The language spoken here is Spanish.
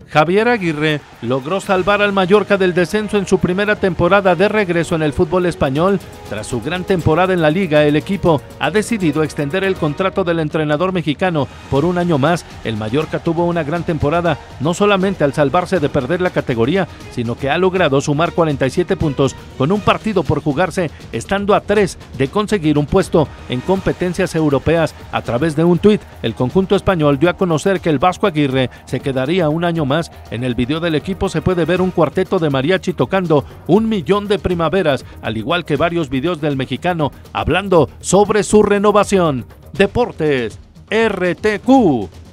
Javier Aguirre logró salvar al Mallorca del descenso en su primera temporada de regreso en el fútbol español. Tras su gran temporada en la liga, el equipo ha decidido extender el contrato del entrenador mexicano por un año más. El Mallorca tuvo una gran temporada, no solamente al salvarse de perder la categoría, sino que ha logrado sumar 47 puntos con un partido por jugarse, estando a 3 de conseguir un puesto en competencias europeas. A través de un tuit, el conjunto español dio a conocer que el Vasco Aguirre se quedaría un año más. En el video del equipo se puede ver un cuarteto de mariachi tocando Un Millón de Primaveras, al igual que varios videos del mexicano hablando sobre su renovación. Deportes RTQ.